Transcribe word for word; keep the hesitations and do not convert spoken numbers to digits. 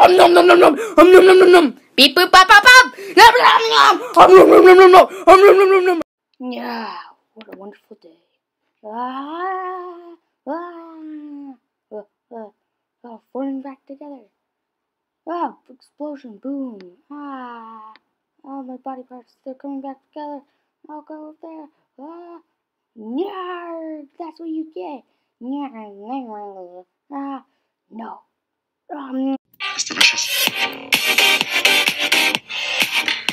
Um nom nom nom nom. Um nom nom nom nom. Beep boop bop bop bop. Nom nom nom. Um nom nom nom nom nom. Um nom nom nom nom. Yeah, what a wonderful day. Ah, ah, uh, uh, oh, falling back together. Oh, explosion, boom. Ah, oh, my body parts, they're coming back together. I'll go up there. Ah, yarg, that's what you get. Yarg, ah, no. Um, It's delicious.